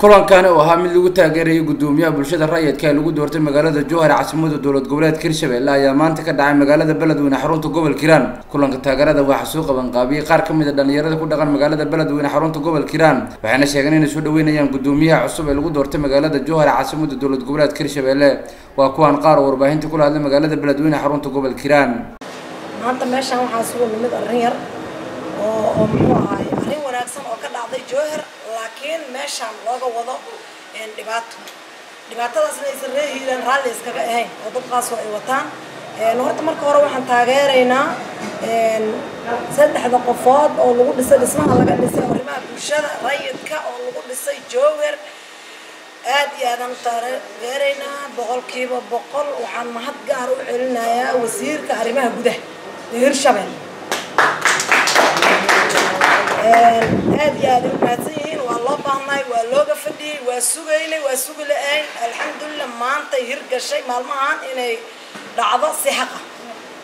kulankan oo ahaa mid lagu taageerayo gudoomiyaha bulshada rayidka ee lagu doortay magaalada Jowhar caasimada dowlad goboleedka Hirshabelle ayaa maanta ka dhacay magaalada Beledweyne xarunta gobolka Hiiraan. Kulanka taageerada waxa soo qaban qaabiyay qaar ka mid ah dhalinyarada ku dhaqan magaalada Beledweyne xarunta gobolka Hiiraan, waxayna sheegeen inay soo dhaweynayaan gudoomiyaha cusub ee lagu doortay magaalada Jowhar caasimada dowlad goboleedka Hirshabelle. waa kuwan qaar oo warbaahinta kula hadlay magaalada Beledweyne xarunta gobolka Hiiraan. maanta meeshan waxaa soo nimid arrin yar oo muxuu ahaay arrin wanaagsan oo ka dhacday Jowhar, laakiin meeshan looga wado dhibaatadaasna aysan reehiilan raalli iskaga ahayn oo dadkaas ay wataan. horta marka hore waxaan taageeraynaa saddexda qofood oo lagu dhisay dhismaha laga dhisay arrimaha bulshada rayidka oo lagu dhisay Jowhar. aad iyo aad aan taageeraynaa boqolkiiba boqol. waxaan mahad gaar u celinayaa wasiirka arrimaha gudaha ee Hirshabelle. aad iyo aad u mahadsan yihiin, waa loo baahnay, waa looga fadhiyay, waa sugaynay, waa sugi la'ayn. alxamdulillah maanta hirgashay maalmahan inay dhacdo si xaq ah.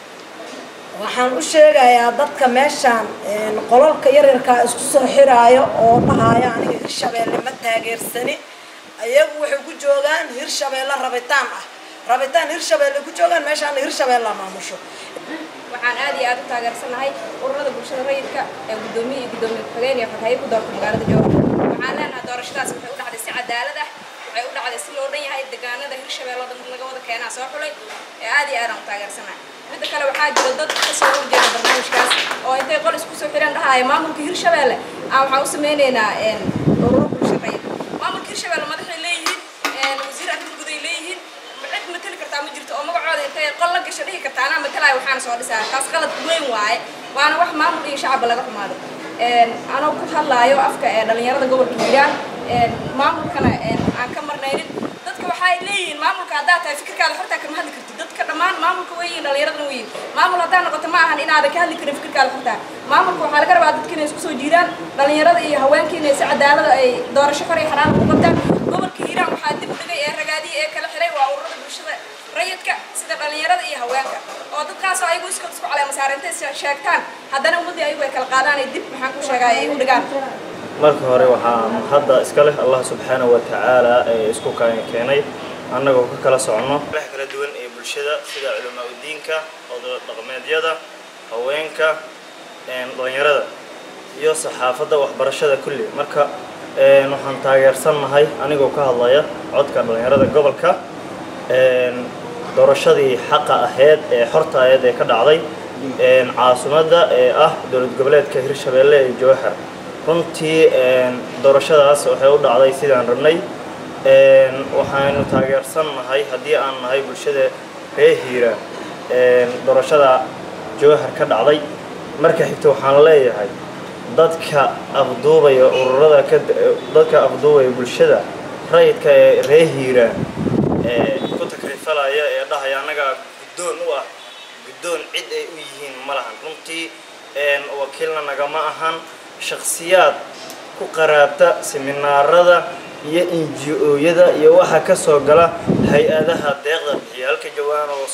waxaan u sheegayaa dadka meeshan qolalka yaryarka isku soo xiraayo oo dhahaya aniga Hirshabelle ma taageersani, ayagu waxay ku joogaan Hirshabelle rabitaan Hirshabelle ku joogaan meeshan Hirshabelle maamusho. waxaan aad iyo aad u taageersanahay ururada bulshada rayidka ee gudoomiye ku-xigeen iyo xoghaye ku doortay magaalada Jowhar. waxaan leenahay doorashadaas waxay u dhacday si cadaalad ah, waxay u dhacday si loo dhan yahay deegaanada Hirshabelle oo dhan laga wada keenaa soo xulay. aad iyo aad aan u taageersanahay. midda kale waxaa jira dad ka soo horjeeda barnaamijkaas oo intay qol isku soo xireen dhahaya maamulka Hirshabelle waxaan u sameynaynaa ururo bulshada rayid. maamulka Hirshabelle madaxay leeyihiin, wasiir arrimaha gudaha leeyihiin, cid matali kartaa ma jirto oo magacooda intay qol la gasho dhihi kartaa anaa matalaya waxaan soo dhisaa. taas qalad weyn waaye, waana wax maamul iyo shacab laga xumaado. anoo ku hadlaayo afka dhalinyarada gobolka Hiiraan, maamulkana aan ka marnaynin. dadka waxay leeyihiin maamulka haddaa tahay fikirkaada horta kama hadli kartid. dadka dhammaan maamulka weeyiin, dhalinyaradana weeyiin. maamul haddaa noqoto ma ahan inaadan ka hadli karin fikirkaada horta. maamulka waxaa laga rabaa dadka inay isku soo jiidaan, dhalinyarada iyo haweenka inay si cadaalada ay doorasho xor iyo xalaal u qabtaan. gobolka Hiiraan waxaa dib u dhigay ee ragaadiyay ee kala xiray waa ururada bulshada rayidka sida dhalinyarada iyo haweenka oo dadkaas oo ayagu isku caleema saarantay sheegtaan haddana ummadii ayagu ay kala qaadaan ay dib maxaan ku sheegay ay u dhigaan. marka hore waxaan hadda iska leh Allah subhanahu wa ta'ala ee isku keenay annagoo ka kala socono kala duwan ee bulshada sida culimada diinka, odayada dhaqameedyada, haweenka, dhalinyarada iyo saxaafadda waxbarashada kulli. marka waxaan taageersanahay anigoo ka hadlaya codka dhalinyarada gobolka doorashadii xaqa ahayd ee xorta ahayd ee ka dhacday caasimada ee ah dowlad goboleedka Hirshabelle ee Jowhar. runtii doorashadaas waxay u dhacday sidaan rabnay. waxaanu taageersanahay haddii aan nahay bulshada reer Hiiraan doorashada Jowhar ka dhacday. marka xigta waxaan leeyahay dadka afduubaya ururada dadka afduubaya bulshada rayidka ee reer Hiiraan ku takrifalaya ee dhahaya anaga gudoon u ah gudoon cid ay u yihiin malahan. runtii wakiilna nagama ahan shakhsiyaad ku qaraabta seminaarada iyo NGO-yada iyo waxa ka soo gala hay'adaha deeqda bixiya halka jawaan oo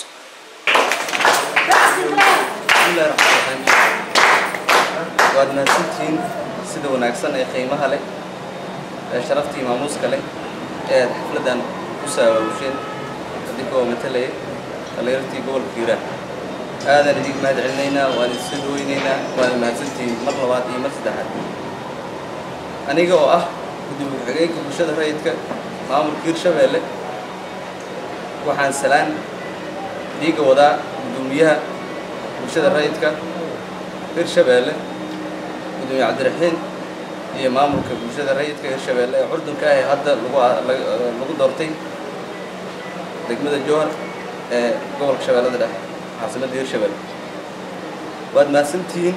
waad mahadsantihiin sida wanaagsan ee qiimaha leh ee sharaftii maamuuska leh ee xafladan ku saabsan adigoo matalaya dhalinyartii gobolka Hiiraan. aadan idin mahad celinaynaa, waan idin soo weynaynaa, waan mahadsantihiin mar labaad iyo mar saddexaad. aniga oo ah gudoomiye ku-xigeenka bulshada rayidka maamulka Hirshabelle waxaan salaan diiga wadaa gudoomiyaha bulshada rayidka Hirshabelle gudoomiye Cabdiraxiin iyo maamulka bulshada rayidka Hirshabelle ee curdunka ah hadda lagu doortay degmada Jowhar ee gobolka Shabeellada Dhexe caasimada Hirshabelle. waad mahadsantihiin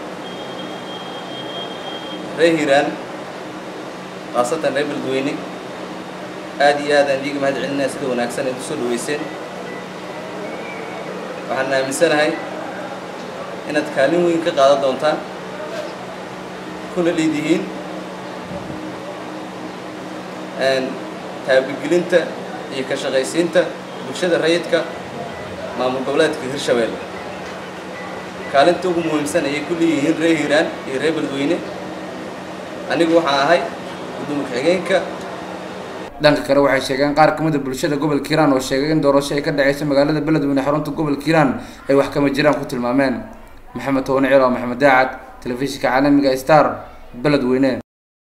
reer Hiiraan khaasatan reer Beledweyne. aad iyo aad aan idiga mahad celinaa sida wanaagsan ee soo dhaweyseen. waxaan aaminsanahay inaad kaalin weyn ka qaadan doontaan kuna leedihiin taabagelinta iyo ka shaqaysiinta bulshada rayidka maamul goboleedka Hirshabelle. kaalinta ugu muhiimsan ay ku leeyihiin reer Hiiraan iyo reer Beledweyne. anigu waxaan ahay gudoomiye ku-xigeenka dhanka kale waxay sheegeen qaar kamid ah bulshada gobolka Hiiraan oo sheegay in doorasho ay ka dhaceyso magaalada Beledweyne xarunta gobolka Hiiraan ay wax kama jiraan ku tilmaameen. Maxamed Toone Ciiro, Maxamed Daacad, telefishinka caalamiga Star, Beledweyne.